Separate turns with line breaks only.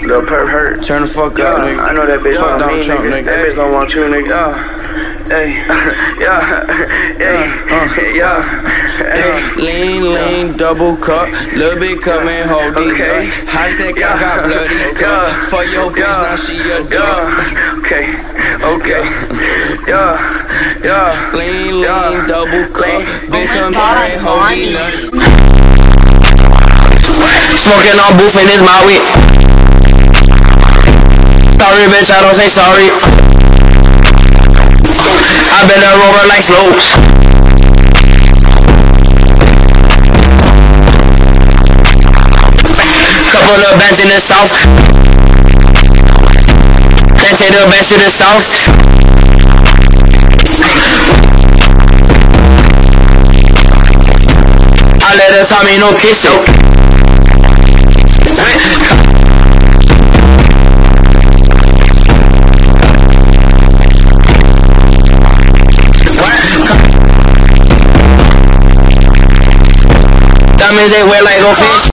Lil' Perp hurt.
Turn the fuck up, nigga.
I know that bitch
Fuck
don't
Donald Trump,
nigga.
nigga.
That bitch don't want you, nigga.
Hey, lean, double cup, little bit coming, hold it up. High tech, I got bloody cup. For your bitch, now she a dog. Lean, double cup, big coming, hold it nuts. Smoking on booth and it's my weed. Sorry, bitch, I don't say sorry. I been a rover like slopes. Couple of bands in the south. Then take the bands to the south. I let her tell me no kiss yo. Diamonds they wear like goldfish.